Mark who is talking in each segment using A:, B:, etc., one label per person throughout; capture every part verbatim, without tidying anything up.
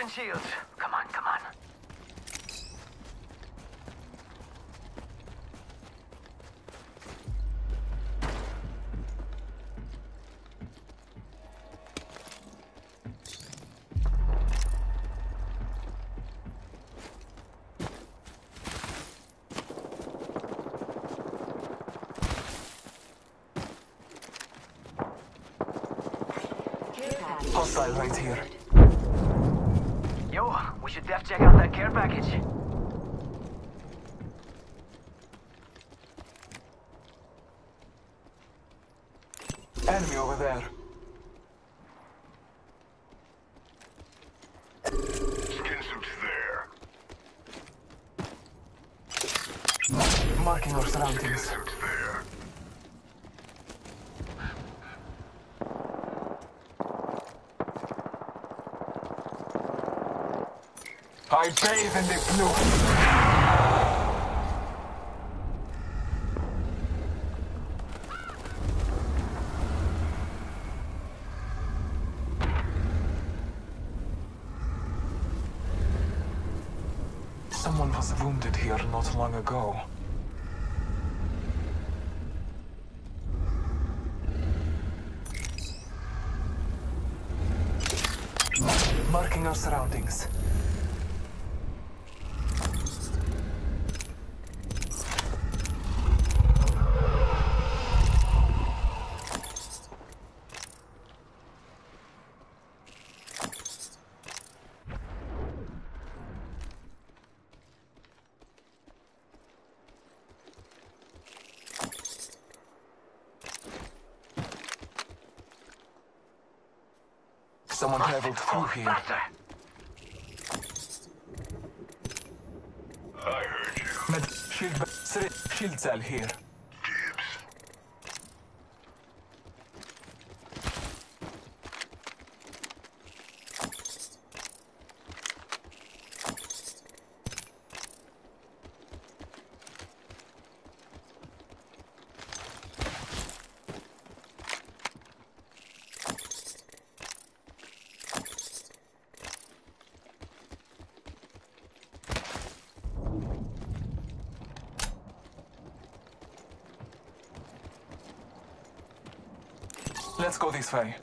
A: Charging shields. Come on, come on.
B: Hostile right here.
A: Yo, we should def check out that care package.
B: Enemy over there.
C: Skin suits there.
B: Marking our
C: Skin
B: surroundings.
C: suits there.
B: I bathe in the blue. Someone was wounded here not long ago. Marking our surroundings. Someone traveled through here.
A: Faster.
C: I heard you.
B: Med shield, syringe, shield cell here.
C: Gibbs.
B: Let's go this way.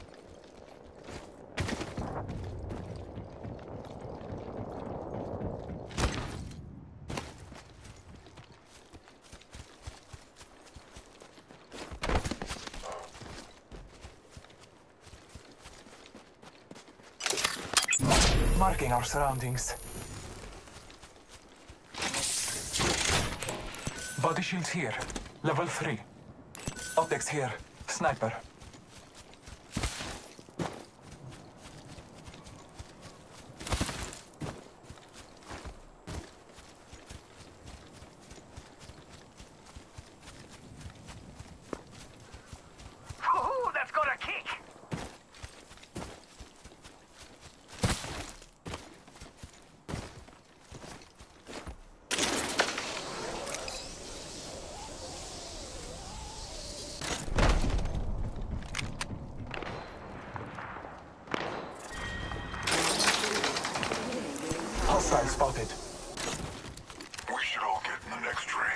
B: Marking our surroundings. Body shields here. Level three. Optics here. Sniper.
A: Ooh, that's got a kick.
B: Hostile spotted.
C: We should all get in the next ring.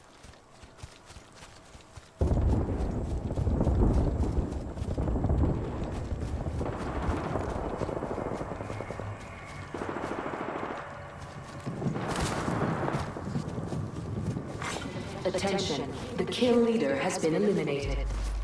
D: Attention, the kill leader has been eliminated.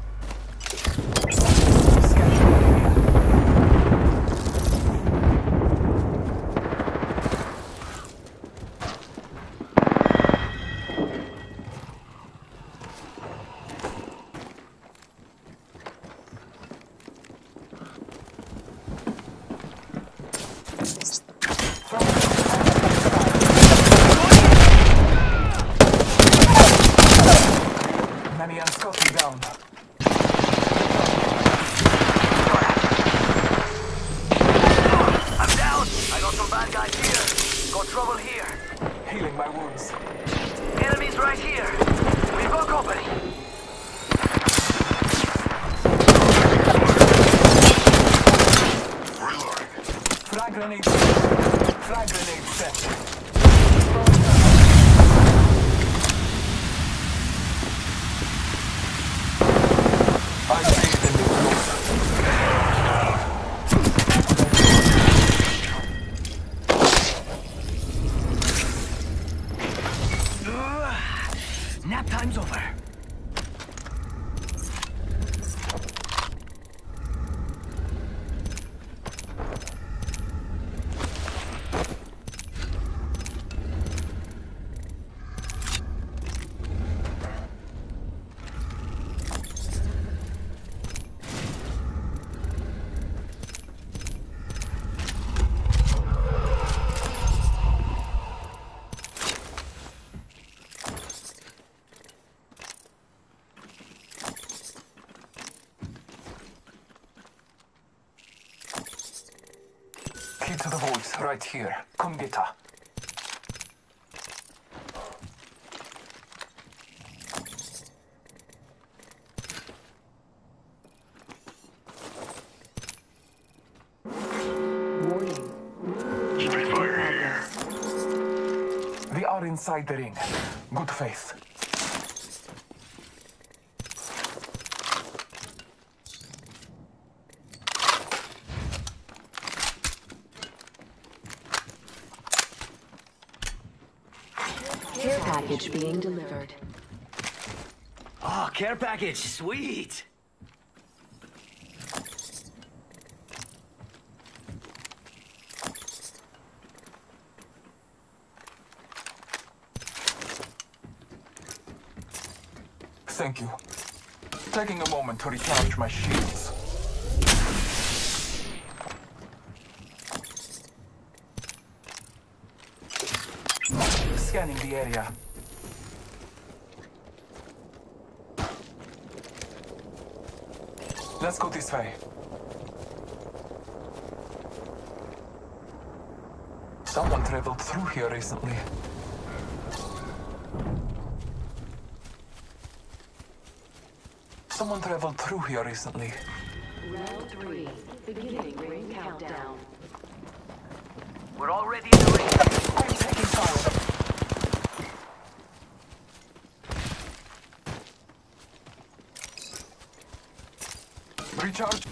B: Enemy and Scotty down.
A: I'm down. I got some bad guys here. Got trouble here.
B: Healing my wounds.
A: Enemies right here. We've got company.
C: Reloading.
B: Frag grenade. Frag grenade set. I bathe in the blood.
A: Nap time's over.
B: Key to the vaults right here. Come get her.
C: Spitfire here.
B: We are inside the ring. Good faith.
D: Care package being delivered.
A: Oh, care package, sweet.
B: Thank you. Taking a moment to recharge my shields. Scanning the area. Let's go this way. Someone traveled through here recently. Someone traveled through here recently.
D: Round three, beginning ring countdown.
A: We're already in the ring.
B: I'm taking fire. Recharge.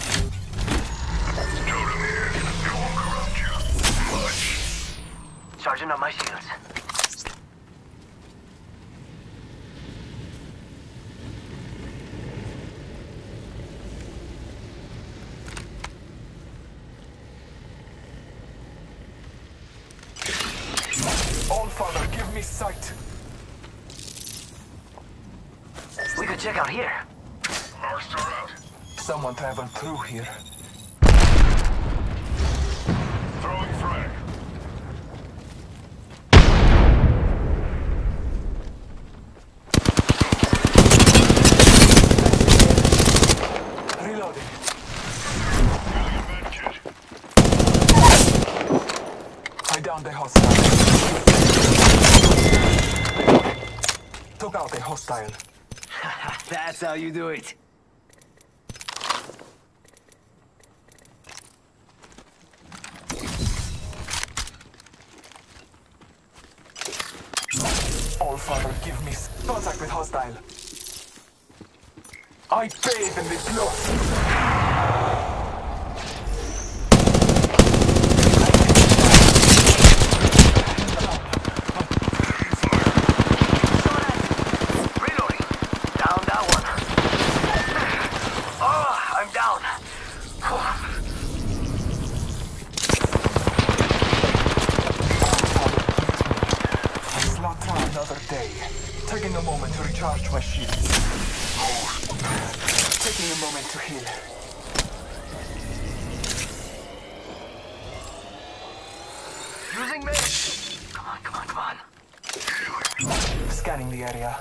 C: Totem here. They won't corrupt you. Much.
A: Charging up my shields.
B: All Father, give me sight.
A: We could check out here.
C: Monster out.
B: Someone traveled through here.
C: Throwing frag.
B: Reloading.
C: Using a med kit.
B: I downed a hostile. Took out a hostile.
A: That's how you do it.
B: All Father, give me s- contact with hostile. I bathe in the blood.
A: Reloading. Down that one. Oh, I'm down.
B: I slaughter another day. Taking a moment to recharge my shields. Taking a moment to heal.
A: Using me. Come on, come on, come on.
B: Scanning the area.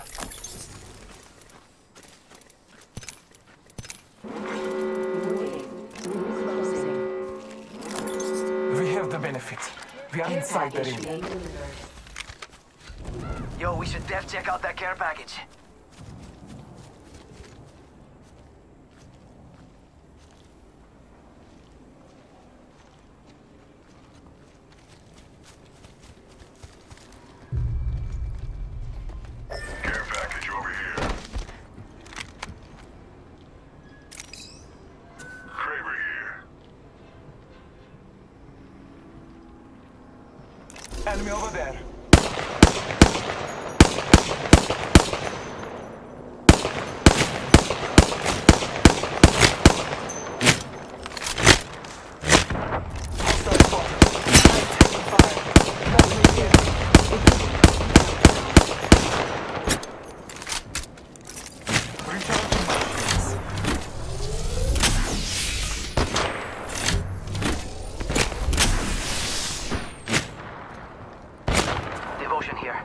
D: Warning, ring closing.
B: We have the benefit. We are
D: Care
B: inside the
D: package
B: ring.
D: being delivered.
A: Yo, we should def check out that care package.
B: Enemy over there. Hostile spotted. I'm taking fire. Let me in. Recharging my shields.
A: Devotion here.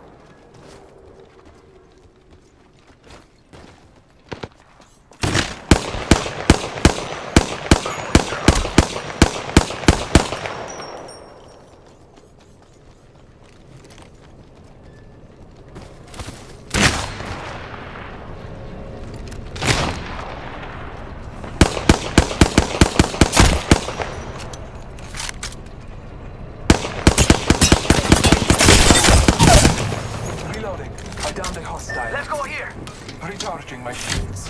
B: Reloading. I downed a hostile.
A: Let's go here.
B: Recharging my shields.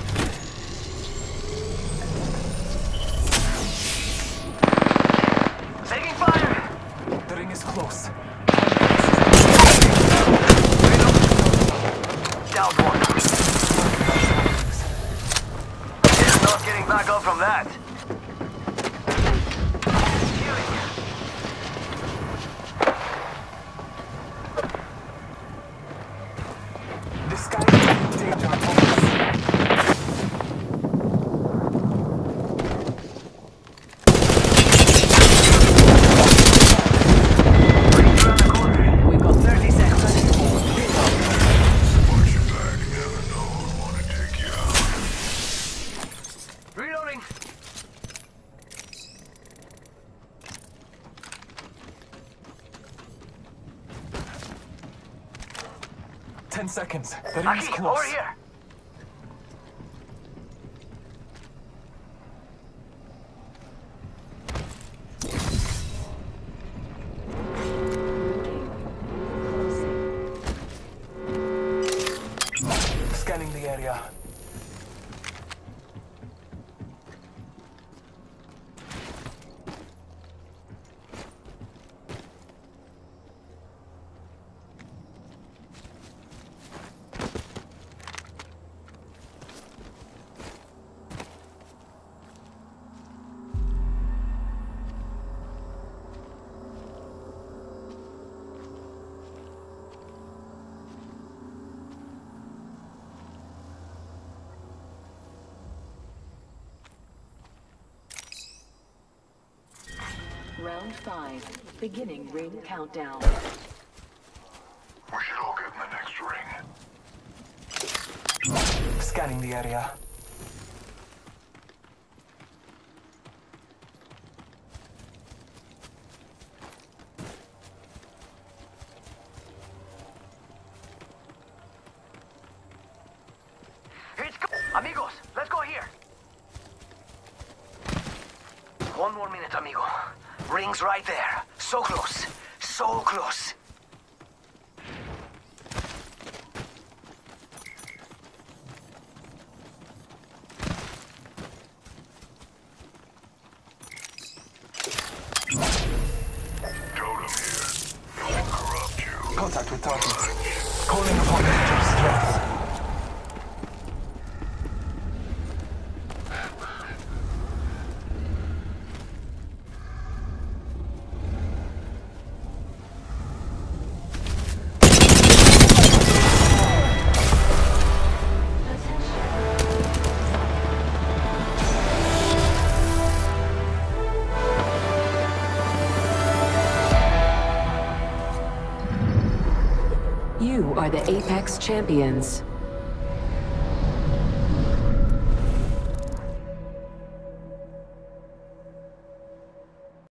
A: Taking fire.
B: The ring is close.
A: Down one. It's not getting back up from that. Healing.
B: The sky is in danger of us.
A: Rings around the corner. We've got thirty seconds.
C: Watch your back. You never know who'd want to take you out.
A: Reloading.
B: Ten seconds. The ring is
A: Aki,
B: close.
A: over here.
D: Closing.
B: Scanning the area.
D: Round five. Beginning ring countdown.
C: We should all get in the next ring.
B: Scanning the area.
A: It's go- Amigos, let's go here. One more minute, amigo. Ring's right there. So close. So close.
C: Totem here. No one corrupt you.
B: Contact with target. Calling upon nature's strength.
D: You are the Apex Champions.